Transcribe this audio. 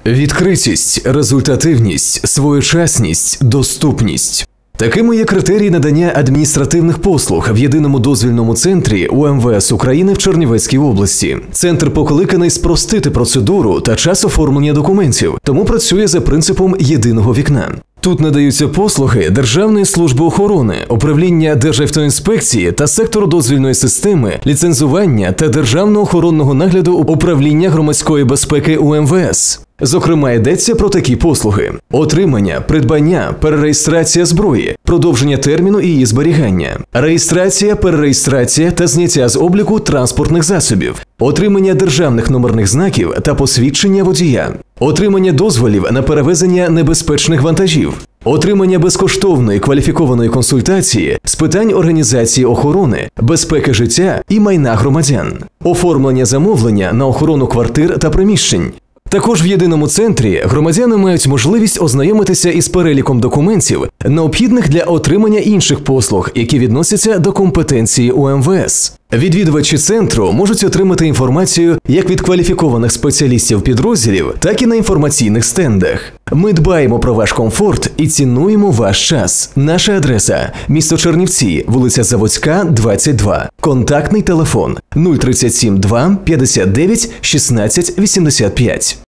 Відкритість, результативність, своєчасність, доступність. Такими є критерії надання адміністративних послуг в єдиному дозвільному центрі УМВС України в Чернівецькій області. Центр покликаний спростити процедуру та час оформлення документів, тому працює за принципом єдиного вікна. Тут надаються послуги Державної служби охорони, управління Державтоінспекції та сектору дозвільної системи, ліцензування та державного охоронного нагляду управління громадської безпеки УМВС. Зокрема, йдеться про такі послуги: отримання, придбання, перереєстрація зброї, продовження терміну її зберігання, реєстрація, перереєстрація та зняття з обліку транспортних засобів, отримання державних номерних знаків та посвідчення водія, отримання дозволів на перевезення небезпечних вантажів, отримання безкоштовної кваліфікованої консультації з питань організації охорони, безпеки життя і майна громадян, оформлення замовлення на охорону квартир та приміщень. Також в єдиному центрі громадяни мають можливість ознайомитися із переліком документів, необхідних для отримання інших послуг, які відносяться до компетенції УМВС. Відвідувачі центру можуть отримати інформацію як від кваліфікованих спеціалістів підрозділів, так і на інформаційних стендах. Ми дбаємо про ваш комфорт і цінуємо ваш час. Наша адреса – місто Чернівці, вулиця Заводська, 22. Контактний телефон – 037 2 59 16 85.